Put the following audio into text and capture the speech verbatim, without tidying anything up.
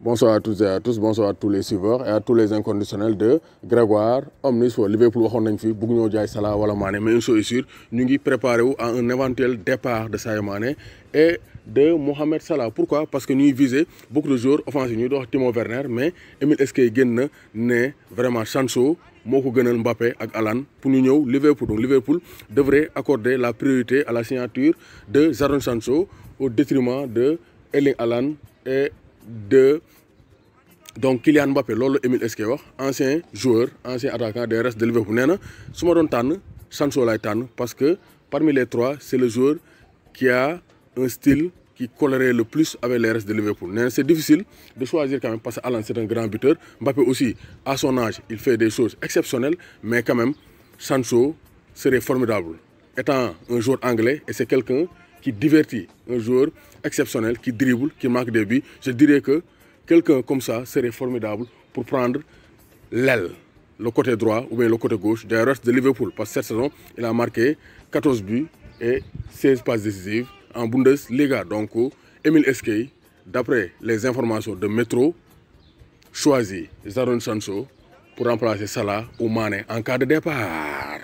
Bonsoir à tous et à tous, bonsoir à tous les suiveurs et à tous les inconditionnels de Grégoire Omnis pour Liverpool waxoon nañ fi bëgg ñoo jaay Salah wala Mané mais une chose est sûre ñu ngi préparé wu à un éventuel départ de Sadio Mané et de Mohamed Salah. Pourquoi? Parce que ñuy viser beaucoup de joueurs offensifs ñuy dox Timo Werner mais Emile Heskey génn na ne vraiment Sancho moo ko gënal Mbappé ak Haaland pour ñu ñëw Liverpool. Donc Liverpool devrait accorder la priorité à la signature de Jadon Sancho au détriment de Erling Haaland et de donc Kylian Mbappé loolu Emile Heskey wax ancien joueur ancien attaquant des restes de Liverpool nee na su ma doon tànn Sancho lay tànn parce que parmi les trois c'est le joueur qui a un style qui collerait le plus avec les restes de Liverpool. Nee na c'est difficile de choisir quand même parce que Haaland c'est un grand buteur. Mbappé aussi à son âge il fait des choses exceptionnelles mais quand même Sancho serait formidable étant un joueur anglais et c'est quelqu'un qui divertit, un joueur exceptionnel qui dribble, qui marque des buts. Je dirais que quelqu'un comme ça serait formidable pour prendre l'aile, le côté droit ou bien le côté gauche des restes de Liverpool. Parce que cette saison, il a marqué quatorze buts et seize passes décisives en Bundesliga. Donc, Emile Heskey, d'après les informations de Metro, choisit Jadon Sancho pour remplacer Salah ou Mané en cas de départ.